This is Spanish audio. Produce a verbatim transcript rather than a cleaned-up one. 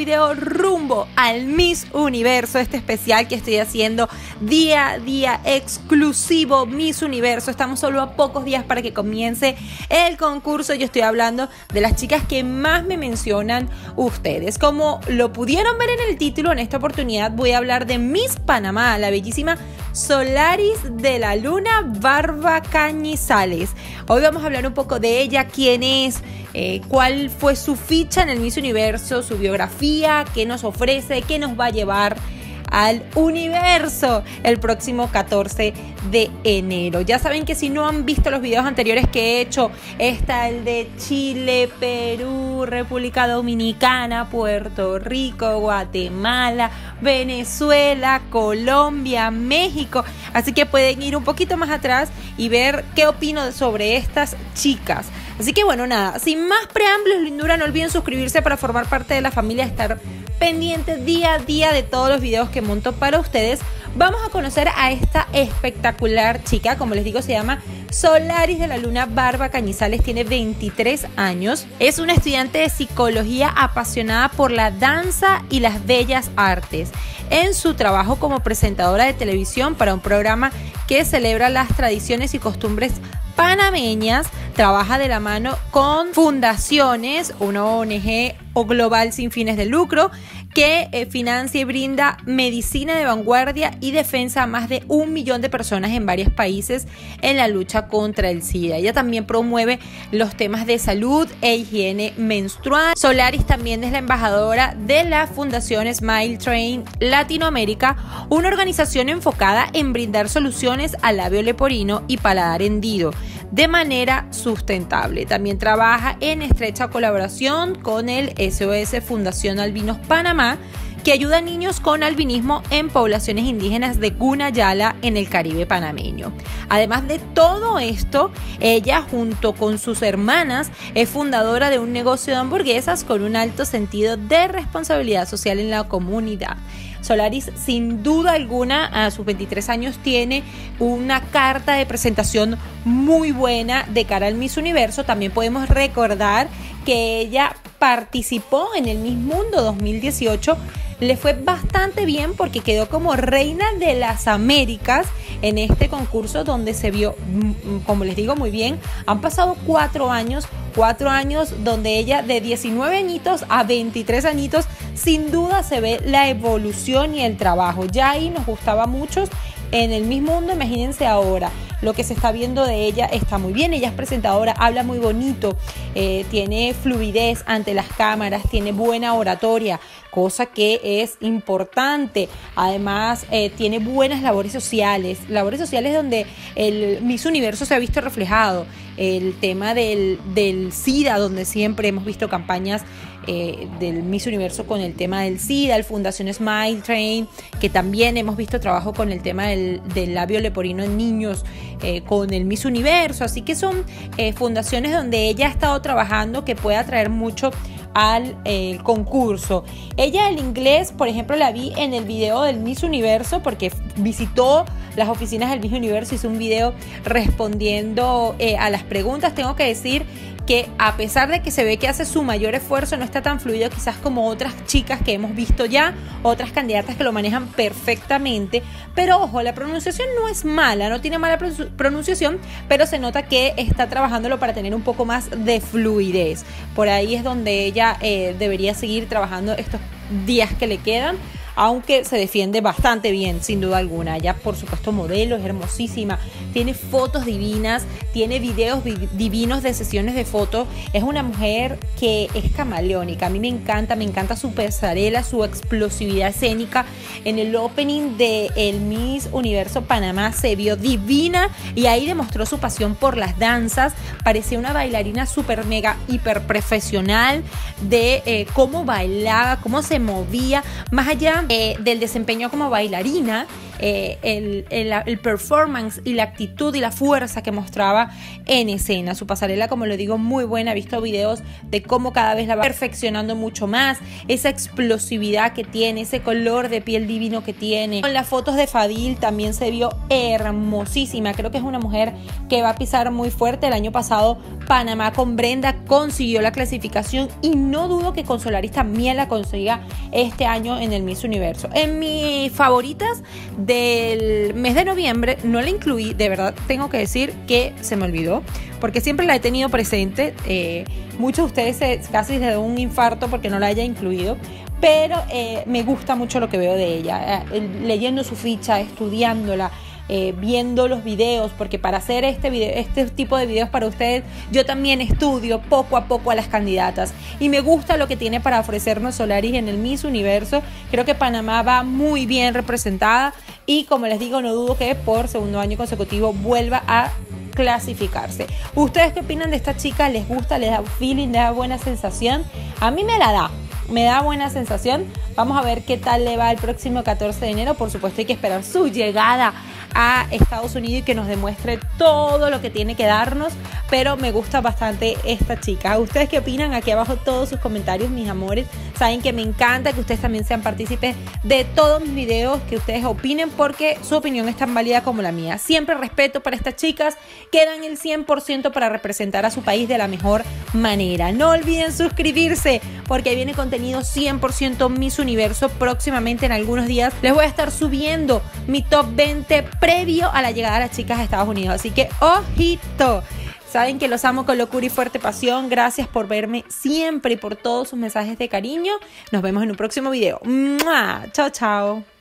video rumbo al Miss Universo, este especial que estoy haciendo día a día exclusivo Miss Universo. Estamos solo a pocos días para que comience el concurso. Yo estoy hablando de las chicas que más me mencionan ustedes. Como lo pudieron ver en el título, en esta oportunidad voy a hablar de Miss Panamá, la bellísima Solaris de la Luna Barba Cañizales. Hoy vamos a hablar un poco de ella, quién es, eh, cuál fue su ficha en el Miss Universo, su biografía, qué nos ofrece, qué nos va a llevar al universo el próximo catorce de enero. Ya saben que si no han visto los videos anteriores que he hecho, está el de Chile, Perú, República Dominicana, Puerto Rico, Guatemala, Venezuela, Colombia, México. Así que pueden ir un poquito más atrás y ver qué opino sobre estas chicas. Así que bueno, nada, sin más preámbulos, lindura, no olviden suscribirse para formar parte de la familia, estar pendientes día a día de todos los videos que monto para ustedes. Vamos a conocer a esta espectacular chica, como les digo, se llama Solaris de la Luna Barba Cañizales, tiene veintitrés años, es una estudiante de psicología apasionada por la danza y las bellas artes. En su trabajo como presentadora de televisión para un programa que celebra las tradiciones y costumbres panameñas, trabaja de la mano con fundaciones, una O N G o global sin fines de lucro que eh, financia y brinda medicina de vanguardia y defensa a más de un millón de personas en varios países en la lucha contra el SIDA. Ella también promueve los temas de salud e higiene menstrual. Solaris también es la embajadora de la Fundación Smile Train Latinoamérica, una organización enfocada en brindar soluciones al labio leporino y paladar hendido de manera sustentable. También trabaja en estrecha colaboración con el S O S Fundación Albinos Panamá, que ayuda a niños con albinismo en poblaciones indígenas de Cunayala en el Caribe panameño. Además de todo esto, ella junto con sus hermanas es fundadora de un negocio de hamburguesas con un alto sentido de responsabilidad social en la comunidad. Solaris, sin duda alguna, a sus veintitrés años tiene una carta de presentación muy buena de cara al Miss Universo. También podemos recordar que ella participó en el Miss Mundo dos mil dieciocho. Le fue bastante bien porque quedó como reina de las Américas en este concurso donde se vio, como les digo, muy bien. Han pasado cuatro años, cuatro años donde ella de diecinueve añitos a veintitrés añitos, sin duda se ve la evolución y el trabajo. Ya ahí nos gustaba mucho en el Miss Mundo, imagínense ahora. Lo que se está viendo de ella está muy bien. Ella es presentadora, habla muy bonito, eh, tiene fluidez ante las cámaras, tiene buena oratoria, cosa que es importante. Además, eh, tiene buenas labores sociales, labores sociales donde el Miss Universo se ha visto reflejado. El tema del, del SIDA, donde siempre hemos visto campañas eh, del Miss Universo con el tema del SIDA, el Fundación Smile Train, que también hemos visto trabajo con el tema del, del labio leporino en niños, eh, con el Miss Universo. Así que son eh, fundaciones donde ella ha estado trabajando que puede atraer mucho al eh, concurso. Ella el inglés, por ejemplo, la vi en el video del Miss Universo porque visitó las oficinas del Miss Universo, hizo un video respondiendo eh, a las preguntas. Tengo que decir que a pesar de que se ve que hace su mayor esfuerzo, no está tan fluido quizás como otras chicas que hemos visto ya, otras candidatas que lo manejan perfectamente, pero ojo, la pronunciación no es mala, no tiene mala pronunciación, pero se nota que está trabajándolo para tener un poco más de fluidez. Por ahí es donde ella eh, debería seguir trabajando estos días que le quedan, aunque se defiende bastante bien, sin duda alguna. Ella, por supuesto, modelo, es hermosísima, tiene fotos divinas, tiene videos divinos de sesiones de fotos. Es una mujer que es camaleónica. A mí me encanta, me encanta su pasarela, su explosividad escénica. En el opening de el Miss Universo Panamá se vio divina y ahí demostró su pasión por las danzas. Parecía una bailarina súper mega hiper profesional de eh, cómo bailaba, cómo se movía, más allá Eh, del desempeño como bailarina. eh, el, el, el performance y la actitud y la fuerza que mostraba en escena. Su pasarela, como lo digo, muy buena. He visto videos de cómo cada vez la va perfeccionando mucho más, esa explosividad que tiene, ese color de piel divino que tiene. Con las fotos de Fadil también se vio hermosísima. Creo que es una mujer que va a pisar muy fuerte. El año pasado Panamá con Brenda consiguió la clasificación y no dudo que con Solaris también la consiga este año en el Miss Universo. En mis favoritas del mes de noviembre no la incluí, de verdad tengo que decir que se me olvidó, porque siempre la he tenido presente. Eh, muchos de ustedes se, casi les da un infarto porque no la haya incluido, pero eh, me gusta mucho lo que veo de ella, eh, leyendo su ficha, estudiándola, Eh, viendo los videos, porque para hacer este video, este tipo de videos para ustedes, yo también estudio poco a poco a las candidatas y me gusta lo que tiene para ofrecernos Solaris en el Miss Universo. Creo que Panamá va muy bien representada y, como les digo, no dudo que por segundo año consecutivo vuelva a clasificarse. ¿Ustedes qué opinan de esta chica? ¿Les gusta? ¿Les da feeling? ¿Les da buena sensación? A mí me la da. Me da buena sensación. Vamos a ver qué tal le va el próximo catorce de enero. Por supuesto, hay que esperar su llegada a Estados Unidos y que nos demuestre todo lo que tiene que darnos, pero me gusta bastante esta chica. ¿Ustedes qué opinan? Aquí abajo todos sus comentarios, mis amores. Saben que me encanta que ustedes también sean partícipes de todos mis videos, que ustedes opinen, porque su opinión es tan válida como la mía. Siempre respeto para estas chicas que dan el cien por ciento para representar a su país de la mejor manera. No olviden suscribirse, porque ahí viene contenido cien por ciento Miss Universo. Próximamente, en algunos días, les voy a estar subiendo mi top veinte previo a la llegada de las chicas a Estados Unidos. Así que, ojito. Saben que los amo con locura y fuerte pasión. Gracias por verme siempre y por todos sus mensajes de cariño. Nos vemos en un próximo video. ¡Mua! Chao, chao.